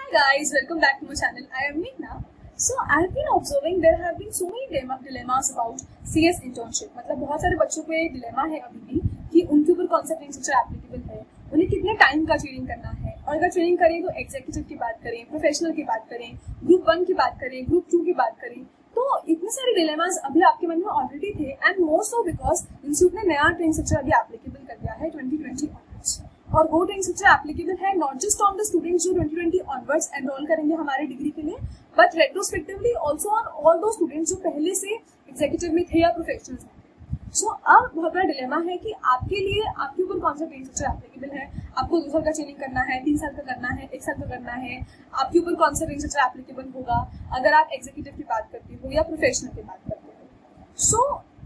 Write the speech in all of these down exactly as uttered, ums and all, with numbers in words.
Hi guys, welcome back to my channel. I am Meghna. So I have been observing there have been so many dilemmas about C S internship. मतलब बहुत सारे बच्चों को ये dilemma है अभी भी कि उनके ऊपर कौन सा ट्रेनिंग स्ट्रक्चर एप्लीकेबल है, उन्हें कितने टाइम का ट्रेनिंग करना है, और अगर ट्रेनिंग करें तो एग्जीक्यूटिव की बात करें, प्रोफेशनल की बात करें, ग्रुप वन की बात करें, ग्रुप टू की बात करें, तो इतने सारे डिलेमास अभी आपके मन में ऑलरेडी थे and more so because institute ने नया ट्रेनिंग स्ट्रक्चर अभी एप्लीकेबल कर दिया है ट्वेंटी ट्वेंटी ऑनवर्ड्स, और वो ट्रेनिंग स्ट्रक्चर एप्लीकेबल है not just on the students जो ट्वेंटी ट्वेंटी ऑनवर्ड्स एनरोल करेंगे हमारे डिग्री के लिए, but retrospectively also on all those students जो पहले से एग्जीक्यूटिव में थे या प्रोफेशनल्स में। सो so, अब बहुत बड़ा डिलेमा है कि आपके लिए आपके ऊपर कौन सा ट्रेनिंग स्ट्रक्चर एप्लीकेबल है। आपको दो साल का ट्रेनिंग करना है, तीन साल का करना है, एक साल का करना है, आपके ऊपर कौन सा ट्रेनिंग स्ट्रक्चर एप्लीकेबल होगा अगर आप एग्जीक्यूटिव की बात करते हो या प्रोफेशनल की बात करते हो। सो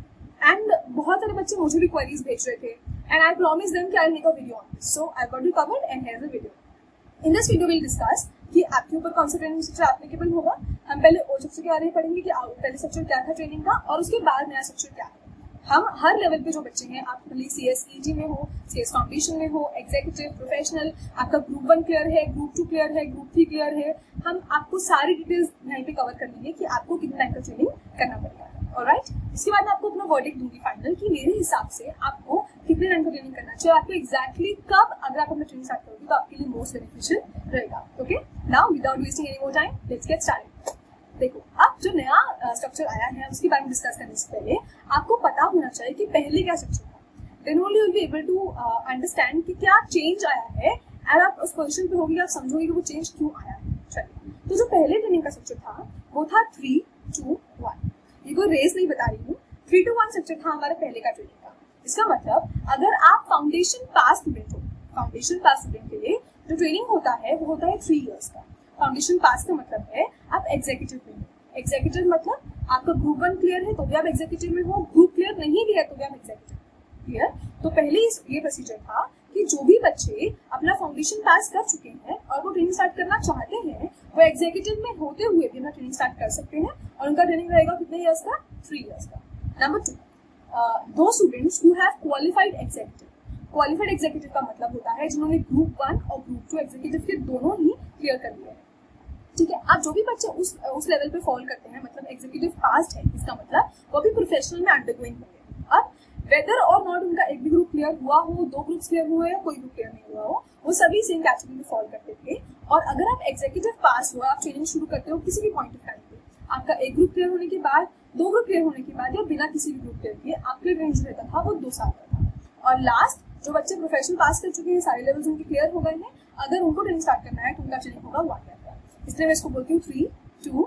एंड बहुत सारे बच्चे मुझे भी क्वेरीज भेज रहे थे एंड आई प्रॉमिस देम कि I will make a video on this, so I got you covered and here is the video. In this video will discuss कि आपके ऊपर कौन सा ट्रेनिंग स्ट्रक्चर एप्लीकेबल होगा। हम पहले ओल्ड स्ट्रक्चर के बारे में पढ़ेंगे कि पहले स्ट्रक्चर क्या था ट्रेनिंग का, और उसके बाद नया स्ट्रक्चर क्या है। हम हर लेवल पे जो बच्चे हैं, आप भले सी एस ई टी में हो, सी एस फाउंडेशन में हो, एग्जीक्यूटिव, प्रोफेशनल, आपका ग्रुप वन क्लियर है, ग्रुप टू क्लियर है, ग्रुप थ्री क्लियर है, हम आपको सारी डिटेल्स यहाँ पे कवर कर लेंगे कि आपको कितने टाइम का ट्रेनिंग करना पड़ेगा। ऑलराइट, इसके बाद मैं आपको अपना वर्डिक्ट दूंगी फाइनल कि मेरे हिसाब से आपको कितने टाइम का ट्रेनिंग करना चाहिए, आपको एक्जैक्टली कब अगर आप अपना ट्रेनिंग स्टार्ट करोगे तो आपके लिए मोस्ट बेनिफिशियल रहेगा। Okay, now without wasting any more time let's get started. देखो, अब जो नया स्ट्रक्चर आया है उसके बारे में डिस्कस करने से पहले आपको पता होना चाहिए कि पहले क्या स्ट्रक्चर था, then only you will be able to understand कि क्या चेंज आया है एंड आप उस पोजीशन पे होगी, आप समझोगे कि वो चेंज क्यों आया है। चलिए, तो जो पहले ट्रेनिंग का स्ट्रक्चर था वो था थ्री टू वन। ये कोई रेस नहीं बता रही हूँ, थ्री टू वन स्ट्रक्चर था हमारे पहले का ट्रेनिंग का। इसका मतलब अगर आप फाउंडेशन पास स्टूडेंट हो, फाउंडेशन पास स्टूडेंट के लिए जो ट्रेनिंग होता है वो होता है थ्री इयर्स का। फाउंडेशन पास का मतलब है आप एग्जीक्यूटिव में हो, एग्जीक्यूटिव मतलब आपका ग्रुप वन क्लियर है तो भी आप एग्जीक्यूटिव में हो, ग्रुप क्लियर नहीं भी है तो भी आप एग्जीक्यूटिव क्लियर। तो पहले ये प्रोसीजर था कि जो भी बच्चे अपना फाउंडेशन पास कर चुके हैं और वो ट्रेनिंग स्टार्ट करना चाहते हैं वो एग्जीक्यूटिव में होते हुए भी अपना ट्रेनिंग स्टार्ट कर सकते हैं, और उनका ट्रेनिंग रहेगा कितने ईयर्स का, थ्री ईयर्स का। Number two, those students who have qualified executive. Qualified executive का मतलब होता है जिन्होंने ग्रुप वन और ग्रुप टू एग्जीक्यूटिव के दोनों ही क्लियर कर लिया है। ठीक है, अब जो भी बच्चे उस उस लेवल पे फॉल करते हैं, मतलब एग्जीक्यूटिव पास है, इसका मतलब वो भी प्रोफेशनल में अंडरगोइंग होंगे। अब वेदर और नॉट उनका एक भी ग्रुप क्लियर हुआ हो, दो ग्रुप क्लियर हुए या कोई ग्रुप क्लियर नहीं हुआ हो, वो सभी सेम कैटेगरी में फॉल करते थे। और अगर आप एग्जीक्यूटिव पास हुआ, आप ट्रेनिंग शुरू करते हो किसी भी पॉइंट ऑफ टाइम पे, आपका एक ग्रुप क्लियर होने के बाद, दो ग्रुप क्लियर होने के बाद या बिना किसी भी ग्रुप क्लियर किए आपके ट्रेनिंग जो रहता था वो दो साल का था। और लास्ट जो बच्चे प्रोफेशनल पास कर चुके हैं, सारे लेवल्स उनके क्लियर हो गए हैं, अगर उनको ट्रेनिंग स्टार्ट करना है तो उनका ट्रेनिंग होगा वन ईयर का। इसलिए मैं इसको बोलती हूँ थ्री टू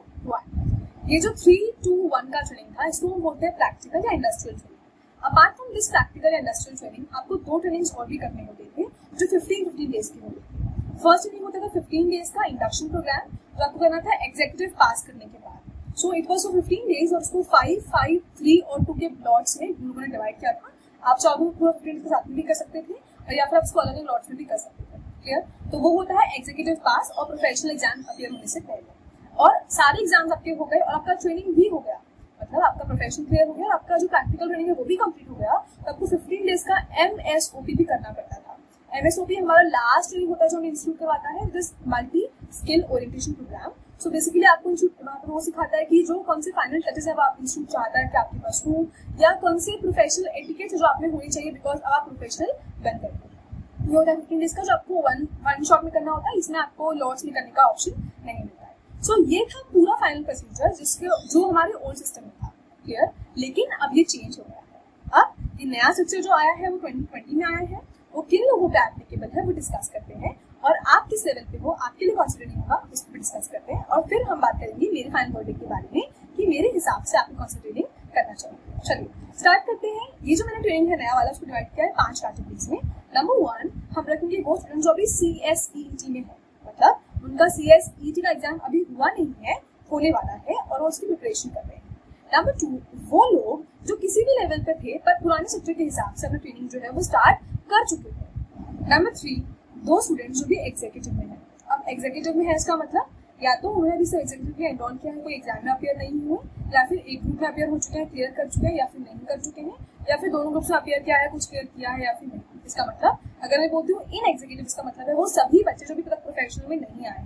वन। ये जो थ्री टू वन का ट्रेनिंग था इसको हम बोलते हैं प्रैक्टिकल या industrial training. Apart from this practical या इंडस्ट्रियल ट्रेनिंग आपको दो ट्रेनिंग्स और भी करने होते थे जो फिफ्टीन फिफ्टीन डेज की होती थी। फर्स्ट ट्रेनिंग होता था फिफ्टीन डेज का इंडक्शन प्रोग्राम जो आपको करना था एग्जीक्यूटिव पास करने के बाद। So it was for fifteen days और उसको फाइव फाइव थ्री और टू के लॉट्स में लोगों ने डिवाइड किया था। आप चाहो तो फिफ्टीन के साथ में भी कर सकते थे और या फिर आप उसको अलग अलग लॉट्स में भी कर सकते थे। क्लियर? तो वो होता है एग्जीक्यूटिव पास और प्रोफेशनल एग्जाम अपीयर होने से पहले, और सारे एग्जाम्स आपके हो गए और आपका ट्रेनिंग भी हो गया, मतलब आपका प्रोफेशन क्लियर हो गया और आपका जो प्रैक्टिकल ट्रेनिंग है वो भी कंप्लीट हो गया, तो आपको फिफ्टीन डेज का एम एस ओ पी भी करना पड़ता था। एम एस ओ पी हमारा लास्ट ट्रेनिंग होता है जो इंस्टीट्यूट करवाता है, this multi skill orientation programme. So basically आपको इंस्टीट्यूट वहाँ पर वो सिखाता है कि जो कौन से फाइनल टचेस है वो आप इंस्टीट्यूट चाहता है कि आपके पास हो, या कौन से प्रोफेशनल एटिकेट जो आप में होनी चाहिए बिकॉज अब आप प्रोफेशनल बन गए। ये होता है फिफ्टीन डेज का जो आपको वन वन शॉट में करना होता है, इसमें आपको लॉट्स में करने का ऑप्शन नहीं मिलता है। सो so, ये था पूरा फाइनल प्रोसीजर जिसके जो हमारे ओल्ड सिस्टम में था। क्लियर? लेकिन अब ये चेंज हो गया है। अब ये नया स्ट्रक्चर जो आया है वो ट्वेंटी ट्वेंटी में आया है, वो किन लोगों पे एप्लीकेबल है वो डिस्कस करते हैं, और आप किस लेवल पे हो, आपके लिए कौन सा ट्रेनिंग होगा उस पर डिस्कस करते हैं, और फिर हम बात करेंगे मेरे फाइनल वर्डिक्ट के बारे में कि मेरे हिसाब से आपको कौन सा ट्रेनिंग करना चाहिए। चलिए स्टार्ट करते हैं। ये जो मैंने ट्रेनिंग है नया वाला उसको डिवाइड किया है पांच कैटेगरीज में। नंबर वन, हम रखेंगे वो स्टूडेंट जो अभी सी एस ई टी में है, मतलब उनका सी एस ई टी का एग्जाम अभी हुआ नहीं है, होने वाला है और वो उसकी प्रिपरेशन कर रहे हैं। नंबर टू, वो लोग जो किसी भी लेवल पे थे पर पुराने सब्जेक्ट के हिसाब से अपना ट्रेनिंग जो है वो स्टार्ट कर चुके थे। नंबर थ्री, दो स्टूडेंट्स जो भी एग्जीक्यूटिव में है। अब एग्जीक्यूटिव में है इसका मतलब या तो उन्होंने अभी से एग्जीक्यूटिव में एनरोल किया है, कोई एग्जाम में अपियर नहीं हुए, या फिर एक ग्रुप में अपियर हो चुके हैं, क्लियर कर चुके हैं, या फिर नहीं कर चुके हैं, या फिर दोनों ग्रुप में अपियर किया है, कुछ क्लियर किया है या फिर नहीं। इसका मतलब अगर मैं बोलती हूँ इन एग्जीक्यूटिव, इसका मतलब है वो सभी बच्चे जो भी प्रोफेशनल में नहीं आए हैं।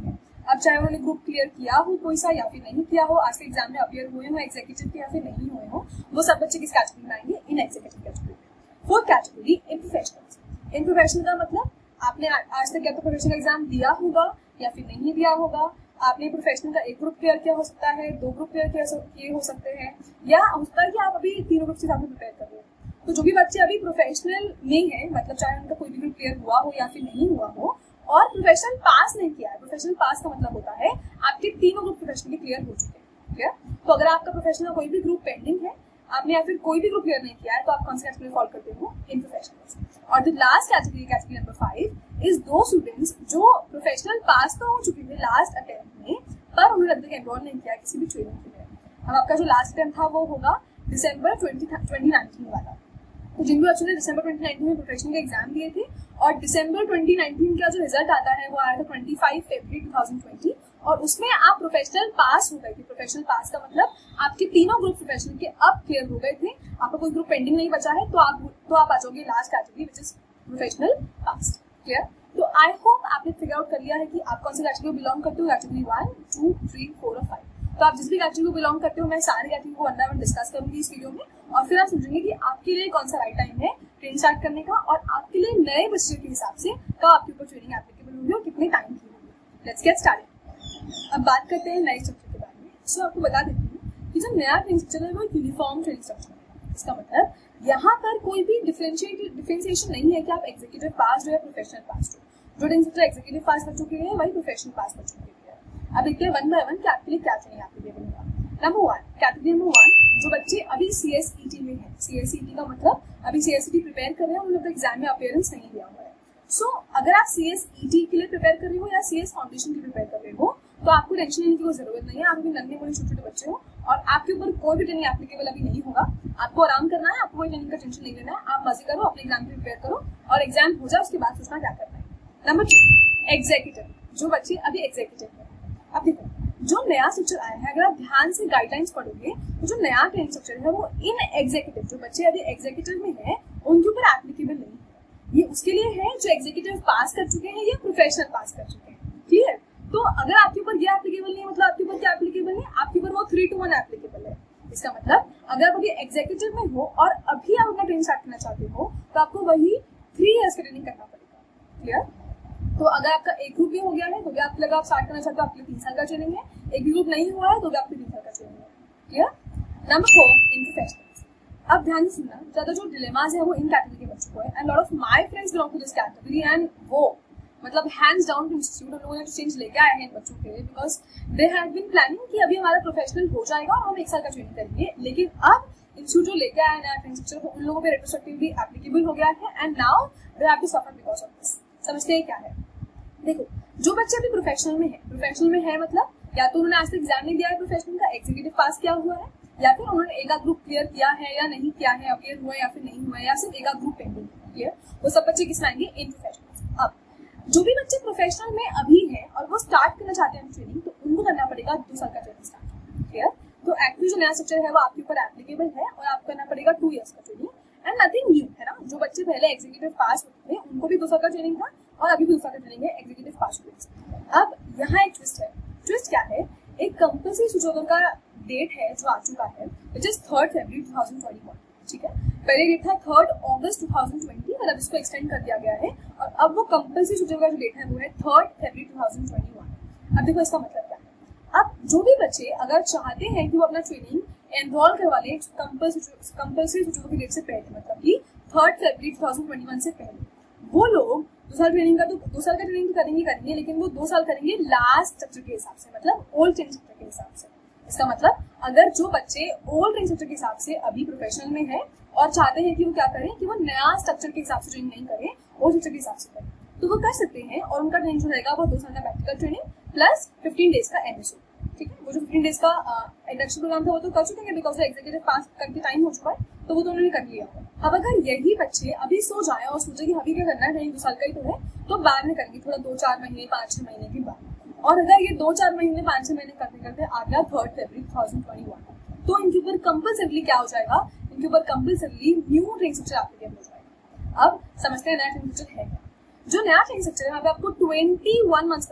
अब चाहे उन्होंने ग्रुप क्लियर किया हो कोई सा या फिर नहीं किया हो, आज के एग्जाम में अपियर हुए हो एग्जीक्यूटिव के या फिर नहीं हुए हो, वो सब बच्चे किस कैटेगरी में आएंगे? In executive category. Fourth category in professional. In professional का मतलब आपने आज तक या तो प्रोफेशनल एग्जाम दिया होगा या फिर नहीं दिया होगा, आपने प्रोफेशनल का एक ग्रुप क्लियर किया हो सकता है, दो ग्रुप क्लियर किए हो सकते हैं, या हो सकता है कि आप अभी तीनों ग्रुप के साथ प्रिपेयर कर रहे हो। तो जो भी बच्चे अभी प्रोफेशनल में है, मतलब चाहे उनका कोई भी ग्रुप क्लियर हुआ हो या फिर नहीं हुआ हो, और प्रोफेशनल पास नहीं किया है, प्रोफेशनल पास का मतलब होता है आपके तीनों ग्रुप प्रोफेशनली क्लियर हो चुके हैं। क्लियर? तो अगर आपका प्रोफेशनल कोई भी ग्रुप पेंडिंग है, आपने या फिर कोई भी ग्रुप क्लियर नहीं किया है, तो आप कौन सी कैटेगरी फॉलो करते हो? In professional. और the last category, category number five is those students जो प्रोफेशनल पास तो हो चुके थे लास्ट अटेम्प्ट में, पर उन्होंने अभी तक एनरोल नहीं किया किसी भी ट्रेनिंग के लिए। अब आपका जो लास्ट अटेम्प्ट था वो होगा दिसंबर ट्वेंटी नाइनटीन वाला। तो जिन भी बच्चों ने दिसंबर ट्वेंटी नाइनटीन में प्रोफेशनल के एग्जाम दिए थे और दिसंबर ट्वेंटी नाइनटीन का जो रिजल्ट आता है वो आया था पच्चीस फरवरी टू थाउजेंड ट्वेंटी, और उसमें आप प्रोफेशनल पास हो गए थे। प्रोफेशनल पास का मतलब आपके तीनों ग्रुप प्रोफेशनल के अब क्लियर हो गए थे, आपका कोई ग्रुप पेंडिंग नहीं बचा है, तो आप तो आप आ जाओगे last category which is professional pass. Clear? तो आई होप आपने फिगर आउट कर लिया है कि आप कौन सी कैटेगरी को बिलोंग करते हो, category one, two, three, four और फाइव। तो आप जिस भी कैटेगरी को बिलोंग करते हो, मैं सारी कैटेगरी को वन बाय वन डिस्कस करूंगी इस वीडियो में, और फिर आप समझेंगे कि आपके लिए कौन सा राइट टाइम है ट्रेनिंग स्टार्ट करने का, और आपके लिए नए बच्चे के हिसाब से कब आपके ऊपर ट्रेनिंग एप्लीकेबल होगी और कितने टाइम की होगी। Let's get started. अब बात करते हैं नए स्ट्रक्चर के बारे में। सो आपको बता देती हूँ कि जो नया ट्रेनिंग स्ट्रक्चर है वो यूनिफॉर्म ट्रेनिंग स्ट्रक्चर है। इसका मतलब यहाँ पर कोई भी डिफरेंशिएट डिफरेंशिएशन नहीं है कि आप एग्जीक्यूटिव पास हो या प्रोफेशनल पास हो। जो ट्रेनिंग स्ट्रक्चर एग्जीक्यूटिव पास बच्चों के लिए, वही प्रोफेशनल पास बच्चों के लिए। अब देखते हैं वन बाय वन कि आपके लिए क्या ट्रेनिंग एप्लीकेबल होगा। Number one, category number one, जो बच्चे अभी सी एस ई टी में है। सी एस ई टी का मतलब अभी C S E T prepare कर रहे हैं, उन्होंने एग्जाम में अपीयरेंस नहीं दिया हुआ है। सो so, अगर आप सी एस ई टी के लिए प्रिपेयर कर रहे हो या सी एस फाउंडेशन के लिए प्रिपेयर कर रहे हो, तो आपको टेंशन लेने की कोई जरूरत नहीं है। आप भी नन्हे मुन्ने छोटे छोटे बच्चे हो और आपके ऊपर कोई भी ट्रेनिंग एप्लीकेबल अभी नहीं होगा। आपको आराम करना है, आपको कोई ट्रेनिंग का टेंशन नहीं लेना है। आप मजे करो, अपने एग्जाम की प्रिपेयर करो, और एग्जाम हो जाए उसके बाद सोचना क्या करना है। नंबर टू, एग्जीक्यूटिव, जो बच्चे अभी एग्जीक्यूटिव है। अब देखो, जो नया स्ट्रक्चर आया है, अगर आप ध्यान से गाइडलाइंस पढ़ोगे तो जो नया ट्रेनिंग स्ट्रक्चर है वो इन एग्जीक्यूटिव, जो बच्चे अभी एग्जीक्यूटिव में है, उनके ऊपर एप्लीकेबल नहीं है। ये उसके लिए है जो एग्जीक्यूटिव पास कर चुके हैं या प्रोफेशनल पास कर चुके हैं। क्लियर? तो अगर आपके ऊपर ये एप्लीकेबल नहीं है, मतलब आपके ऊपर क्या एप्लीकेबल है? आपके ऊपर वो थ्री टू वन एप्लीकेबल है। इसका मतलब अगर आप अभी एग्जीक्यूटिव में हो और अभी आप अपना ट्रेनिंग स्टार्ट करना चाहते हो, तो आपको वही थ्री इयर्स का ट्रेनिंग करना पड़ेगा। क्लियर? तो अगर आपका एक ग्रुप भी हो गया है तो भी आपको लगा आप स्टार्ट करना चाहते हो, आपके लिए तीन साल का ट्रेनिंग है। एक भी ग्रुप नहीं हुआ है तो भी आपके तीन साल का ट्रेनिंग है। Clear? Number four, in professionals. अब ध्यान से सुनना, ज्यादा जो डिलेमास है वो इन कैटेगरी के बच्चों को है, and lot of my friends belong to this category, and वो मतलब हैंड्स डाउन टू इंस्टीट्यूट उन लोगों ने चेंज लेके आए हैं इन बच्चों के लिए, because they have been planning कि अभी हमारा प्रोफेशनल हो जाएगा और हम एक साल का ट्रेनिंग करेंगे, लेकिन अब इंस्टीट्यूट जो लेके आया नया ट्रेनिंग स्ट्रक्चर उन लोगों पे रेट्रोस्पेक्टिवली एप्लीकेबल हो गया है, and now they have to suffer because of this. समझते हैं क्या है? देखो, जो बच्चे अभी प्रोफेशनल में है, प्रोफेशनल में है मतलब या तो उन्होंने आज तक एग्जाम नहीं दिया है प्रोफेशनल का, एग्जीक्यूटिव पास किया हुआ है, या फिर उन्होंने एक आध ग्रुप क्लियर किया है या नहीं किया है, अपीयर हुआ है या फिर नहीं हुआ है, या सिर्फ एक आध ग्रुप पेंडिंग है। क्लियर? वो सब बच्चे किस में आएंगे? In professional. अब जो भी बच्चे प्रोफेशनल में अभी है और वो स्टार्ट करना चाहते हैं ट्रेनिंग, तो उनको करना पड़ेगा दो साल का ट्रेनिंग स्टार्ट। क्लियर? तो एक्चुअली जो नया स्ट्रक्चर है वो आपके ऊपर एप्लीकेबल है और आपको करना पड़ेगा टू इयर्स का ट्रेनिंग, एंड नथिंग न्यू है ना। जो बच्चे पहले एग्जीक्यूटिव पास होते थे उनको भी दो साल का ट्रेनिंग था और अभी भी दो साल का ट्रेनिंग है एग्जीक्यूटिव पास होते। अब यहाँ एक ट्विस्ट है। ट्विस्ट क्या है? एक कंपल्सरी स्विच का डेट है जो आ चुका है, which is third February two thousand twenty one. ठीक है, पहले डेट था third August two thousand twenty, मतलब इसको एक्सटेंड कर दिया गया है, और अब वो कंपल्सरी स्विच का जो डेट है वो है थर्ड फरवरी टू थाउजेंड ट्वेंटी वन। अब देखो इसका मतलब क्या है। अब जो भी बच्चे अगर चाहते हैं कि वो अपना ट्रेनिंग एनरोल करवा ले कंपल्सरी स्विच की डेट से पहले, मतलब कि थर्ड फरवरी टू थाउजेंड ट्वेंटी वन से पहले, वो लोग दो साल ट्रेनिंग का तो दो साल का ट्रेनिंग तो करेंगे करेंगे लेकिन वो दो साल करेंगे लास्ट स्ट्रक्चर के हिसाब से, मतलब ओल्ड ट्रेनिंग स्ट्रक्चर के हिसाब से। इसका मतलब अगर जो बच्चे ओल्ड ट्रेनिंग स्ट्रक्चर के हिसाब से अभी प्रोफेशनल में है और चाहते हैं कि वो क्या करें कि वो नया स्ट्रक्चर के हिसाब से ट्रेनिंग नहीं करें, ओल्ड स्ट्रक्चर के हिसाब से करें, तो वो कर सकते हैं, और उनका ट्रेनिंग जो रहेगा वो दो साल का practical training plus fifteen days का एमएसओ। ठीक है, वो जो फिफ्टीन डेज का इंडक्शन प्रोग्राम था वो तो कर चुके हैं, बिकॉज एग्जीक्यूटिव पास करके टाइम हो चुका है, तो वो तो उन्होंने कर लिया। अब अगर यही बच्चे अभी सो जाए और सोचे कि अभी क्या करना है, ट्रेनिंग दो साल का ही तो है, तो बाद में करेंगे थोड़ा दो चार महीने पाँच छह महीने के बाद, और अगर ये दो चार महीने पाँच छह महीने करते करते आ गया थर्ड फरवरी टू थाउजेंड ट्वेंटी वन, तो इनके ऊपर कंपल्सरीली क्या हो जाएगा? इनके ऊपर compulsorily new training structure applicable हो जाएगा। अब समझते हैं नया ट्रेनिंग स्ट्रक्चर है क्या। जो नया ट्रेनिंग स्ट्रक्चर है, यहाँ पे आपको ट्वेंटी वन मंथ्स का ट्रेनिंग है।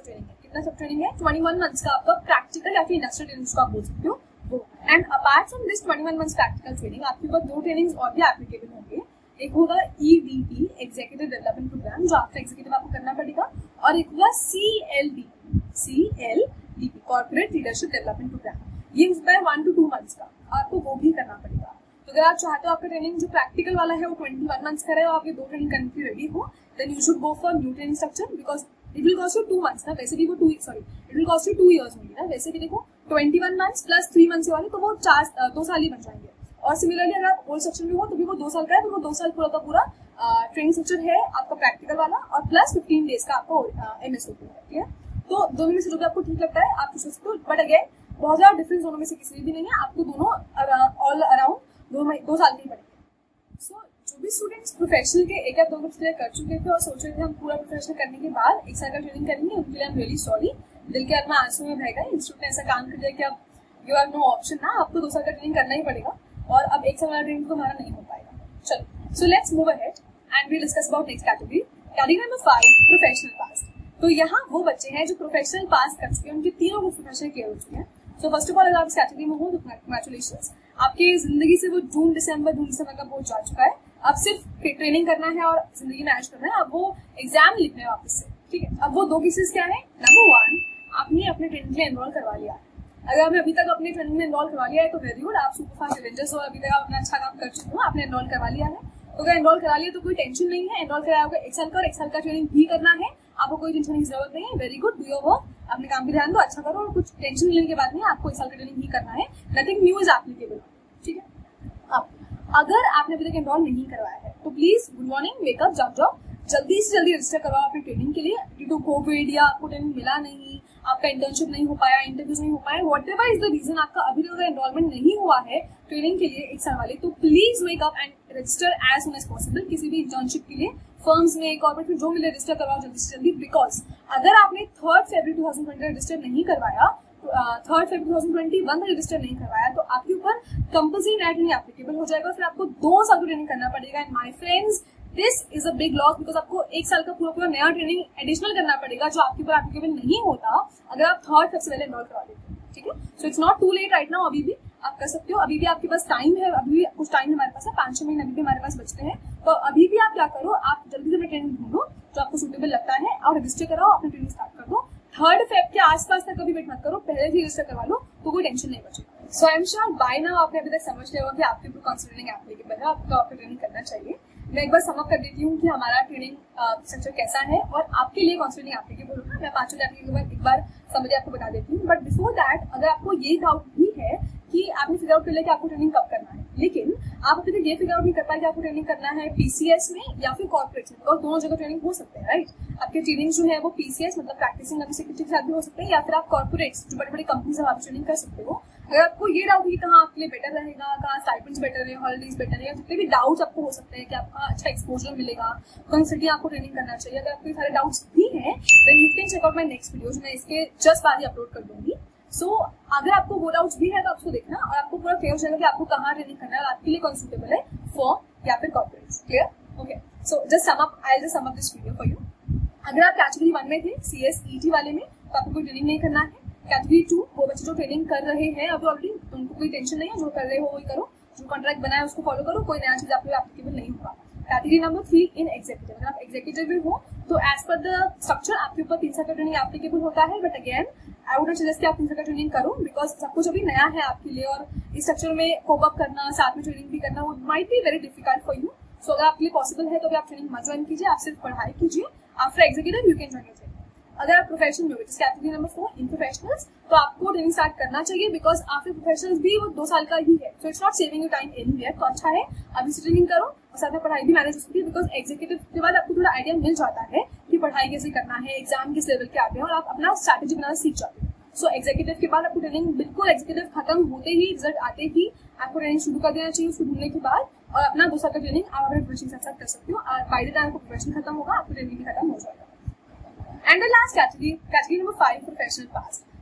कितना सब ट्रेनिंग है, ट्वेंटी वन मंथ्स का आपका प्रैक्टिकल या फिर इंडस्ट्रियल ट्रेनिंग जिसको आप बोल सकते हो वो। And apart from this twenty one months practical training आपके ऊपर दो ट्रेनिंग्स और भी एप्लीकेबल होंगे। एक होगा E D P executive development program जो आफ्टर एग्जीक्यूटिव आपको करना पड़ेगा, और एक होगा C L D P C L D P corporate leadership development program. ये होता है वन टू टू मंथ्स का, आपको वो भी करना पड़ेगा। तो अगर आप चाहते हो आपका ट्रेनिंग जो प्रैक्टिकल वाला है वो ट्वेंटी वन मंथ्स का रहे और आप ये दो ट्रेनिंग करने के रेडी हो, then you should go for new training structure because it will cost you two months ना, वैसे भी वो two sorry it will cost you two years होंगे ना, वैसे भी देखो twenty one months plus three months वाले तो वो चार दो साल ही बन जाएंगे। और सिमिलरली अगर आप ओल्ड सेक्शन में हो तो भी वो दो साल का है, तो वो दो साल पूरा का पूरा ट्रेनिंग स्ट्रक्चर है आपका प्रैक्टिकल वाला, और प्लस फिफ्टीन डेज का आपका एम एस ओ पी है। ठीक है, तो दोनों में से जो भी आपको ठीक लगता है आप चूज सकते हो, बट अगेन बहुत ज्यादा डिफरेंस दोनों में से किसी भी नहीं है, आपको दोनों ऑल अराउंड दो दो साल के ही पड़ेंगे। सो जो भी स्टूडेंट्स प्रोफेशनल के एक या दो ग्रुप्स क्लियर कर चुके थे और सोच रहे थे हम पूरा प्रोफेशनल करने के बाद एक साल का ट्रेनिंग करेंगे, उनके लिए आई एम रियली सॉरी, दिल के अंदर आंसू में बह गए। इंस्टीट्यूट ने ऐसा काम कर दिया कि अब यू हैव नो ऑप्शन ना, आपको दो साल का ट्रेनिंग करना ही पड़ेगा और अब एक साल वाला ट्रेनिंग तो हमारा नहीं हो पाएगा। चलो, so let's move ahead and we discuss about next category, category number five, professional pass. तो यहाँ वो बच्चे हैं जो प्रोफेशनल पास कर चुके हैं, उनके तीनों को प्रोफेशनल क्लियर हो चुके हैं। सो फर्स्ट ऑफ ऑल अगर आप इस कैटेगरी में हो तो कंग्रेचुलेशंस, आपके जिंदगी से वो जून दिसंबर जून दिसंबर का बोझ जा चुका है। अब सिर्फ ट्रेनिंग करना है और जिंदगी मैनेज करना है, अब वो एग्जाम लिखना है वापस से। ठीक है, अब वो दो केसेस क्या है, नंबर वन आपने अपने ट्रेनिंग के लिए एनरोल करवा लिया है। अगर आपने अभी तक अपने ट्रेनिंग में एनरोल करवा लिया है तो वेरी गुड, आप सुपरफास्ट एवेंजर्स हो, अभी तक आप अपना अच्छा काम कर चुके हो, आपने एनरोल करवा लिया है। तो अगर एनरोल करा लिया तो कोई टेंशन नहीं है, एनरोल कराया होगा एक साल का और एक साल का ट्रेनिंग भी करना है, आपको कोई टेंशन की जरूरत नहीं है। Very good, do your work, अपने काम पे ध्यान दो, अच्छा करो और कुछ टेंशन लेने के बाद में आपको एक साल का ट्रेनिंग ही करना है, नथिंग न्यू इज एप्लीकेबल। ठीक है, अब अगर आपने अभी तक एनरोल नहीं करवाया है तो प्लीज गुड मॉर्निंग, वेकअप, जब जॉब जल्दी से जल्दी रजिस्टर करवाओ अपनी ट्रेनिंग के लिए। ड्यू टू कोविड या आपको ट्रेनिंग मिला नहीं, आपका इंटर्नशिप नहीं हो पाया, इंटरव्यूज नहीं हो पाए, whatever is the reason, आपका अभी तक एनरोलमेंट नहीं हुआ है ट्रेनिंग के लिए एक साल वाले, तो please wake up and register as soon as possible. किसी भी इंटर्नशिप के लिए फर्म्स में, कॉर्पोरेट में जो मिले रजिस्टर करवाओ जल्दी से जल्दी, बिकॉज अगर आपने थर्ड फरवरी टू थाउजेंड ट्वेंटी रजिस्टर नहीं करवाया, थर्ड फरवरी टू थाउजेंड ट्वेंटी वन में रजिस्टर नहीं करवाया तो आपके ऊपर कंपल्सरी नेट ट्रेनिंग एप्लीकेबल हो जाएगा, फिर आपको दो साल की ट्रेनिंग करना पड़ेगा। And my friends, this is a big loss because आपको एक साल का पूरा पूरा नया ट्रेनिंग एडिशनल करना पड़ेगा जो आपके ऊपर एप्लीकेबल नहीं होता अगर आप थर्ड फेब से पहले एनरोल करवा लेते हैं। ठीक है, so it's not too late right now, अभी भी आप कर सकते हो, अभी भी आपके पास टाइम है, अभी भी कुछ टाइम हमारे पास है, पांच छह महीने अभी भी हमारे पास बचते हैं, तो अभी भी आप क्या करो, आप जल्दी से अपनी ट्रेनिंग ढूंढो जो आपको सूटेबल लगता है और रजिस्टर कराओ, अपनी ट्रेनिंग स्टार्ट कर दो। थर्ड फेब के आसपास तक कभी वेट मत करो, पहले से रजिस्टर करवा लो तो कोई टेंशन नहीं बचेगा। So I am sure by now आपने अभी तक समझ लिया होगा कि आपके ऊपर कॉन्सिडरिंग एप्लीकेबल है, आपको आपकी ट्रेनिंग करना चाहिए। मैं एक बार समअप कर देती हूँ कि हमारा ट्रेनिंग स्ट्रक्चर कैसा है और आपके लिए कॉन्सिडरिंग एप्लीकेबल होगा। मैं पांचों एप्लीकेबल एक बार समझ आपको बता देती हूँ, बट बिफोर दैट अगर आपको ये डाउट भी है कि आपने फिगर आउट कर लिया कि आपको ट्रेनिंग कब करना है, लेकिन आप अभी तक ये फिगर आउट नहीं कर पाए कि आपको ट्रेनिंग करना है पीसीएस में या फिर कॉर्पोरेट में, और दोनों जगह ट्रेनिंग हो सकते हैं राइट। आपके ट्रेनिंग जो है वो पीसीएस मतलब प्रैक्टिसिंग सेक्रेटरी के साथ भी हो सकते हैं, या फिर आप कॉर्पोरेट जो बड़ी बड़ी कंपनी से आप ट्रेनिंग कर सकते हो। अगर आपको ये डाउट है कि कहाँ आपके लिए बेटर रहेगा, कहाँ स्टाइपेंड्स बेटर है, हॉलिडेज बेटर है, या जितने भी डाउट्स आपको हो सकते हैं कि आपका अच्छा एक्सपोजर मिलेगा, कौन सिटी आपको ट्रेनिंग करना चाहिए, अगर आपके सारे डाउट्स भी हैं then you can check out my next video, मैं इसके जस्ट बाद ही अपलोड कर दूंगी। सो so, अगर आपको वो डाउट्स भी है तो आपको देखना और आपको पूरा क्लियर हो जाएगा कि आपको कहाँ ट्रेनिंग करना है और आपके लिए कौन सूटेबल है, फॉर या फिर corporate. Clear? Okay, so just sum up, I will just sum up this video for you. अगर आप कैटेगरी वन में थे सीएस ईटी वाले में तो आपको कोई ट्रेनिंग नहीं करना है। कैटेगरी टू वो बच्चे जो ट्रेनिंग कर रहे हैं अभी ऑलरेडी, उनको कोई टेंशन नहीं है, जो कर रहे हो वही करो, जो कॉन्ट्रैक्ट बनाया उसको फॉलो करो, कोई नया चीज आपके एप्लीकेबल नहीं होगा। Category number three in executive, अगर आप एग्जीक्यूटिव में हो तो एज पर द स्ट्रक्चर आपके ऊपर तीन साल का ट्रेनिंग एप्लीकेबल होता है, but again I would suggest कि आप तीन साल का ट्रेनिंग करो बिकॉज सब कुछ अभी नया है आपके लिए और इस स्ट्रक्चर में कोप अप करना, साथ में ट्रेनिंग भी करना वो might be very difficult for you. So अगर आपके लिए पॉसिबल है तो आप ट्रेनिंग मत ज्वाइन कीजिए, आप सिर्फ पढ़ाई कीजिए। After executive you can join training. अगर आप प्रोफेशनल में हो, category number four in professionals, तो आपको ट्रेनिंग स्टार्ट करना चाहिए बिकॉज आफ्टर प्रोफेशनल्स भी वो दो साल का ही है, so it's not saving you time anywhere. तो अच्छा है अभी से ट्रेनिंग करो और साथ में पढ़ाई भी मैनेज हो सकती है बिकॉज एग्जीक्यूटिव के बाद आपको थोड़ा आइडिया मिल जाता है कि पढ़ाई कैसे करना है, एग्जाम किस लेवल के आते हैं और आप अपना स्ट्रैटेजी बनाना सीख जाते हैं। सो एग्जीक्यूटिव के बाद आपको ट्रेनिंग बिल्कुल एग्जीक्यूटिव खत्म होते ही, रिजल्ट आते ही आपको ट्रेनिंग शुरू कर देना चाहिए उसको ढूंढने के बाद, और अपना दो साल का ट्रेनिंग आप अपने प्रोफेशन के साथ कर सकते हो। बाय द टाइम आपको प्रोफेशन खत्म होगा आपको ट्रेनिंग भी खत्म हो जाएगा। And the last category, category number five, professional pass.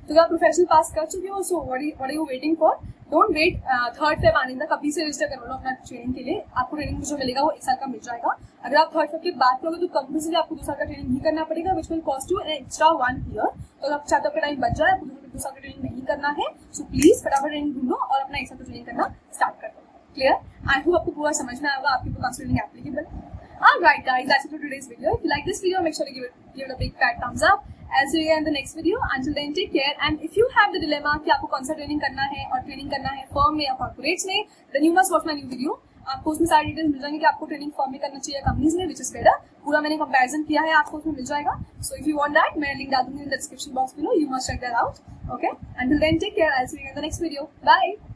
तो आप प्रोफेशनल पास कर चुके हो, so what are you waiting for? Don't wait third feb आने तक, कभी से रजिस्टर कर लो अपना ट्रेनिंग के लिए। आपको ट्रेनिंग जो मिलेगा वो एक साल का मिल जाएगा। अगर आप थर्ड फेब की बात करोगे तो कंपल्सरी आपको दो साल का ट्रेनिंग ही करना पड़ेगा, which will cost you an extra one year. तो आप चाहते हो आपका टाइम बच जाए, आपको दो साल का ट्रेनिंग नहीं करना है, सो प्लीज फटाफट ट्रेनिंग ढूंढो और अपना एक साल का ट्रेनिंग करना स्टार्ट कर दो। क्लियर? आई होप आपको पूरा समझ में आएगा, आपके considering applicable. Alright guys, that's it for today's video. If you like this video, make sure to give it, give it a big fat thumbs up. As we get in the next video, until then take care. And if you have the dilemma कि आपको कौन सा training करना है और training करना है firm में या कॉर्पोरेट्स में, then you must watch my new video. आपको उसमें सारी डिटेल्स मिल जाएंगे कि आपको ट्रेनिंग फर्म में करना चाहिए कंपनीज में, विच इज बेटर। पूरा मैंने कंपैरिजन किया है, आपको उसमें मिल जाएगा। So if you want that, मैं लिंक डाल दूंगी in the description box below, you must check that out. Okay, until then take care, I will see you in the next video. Bye.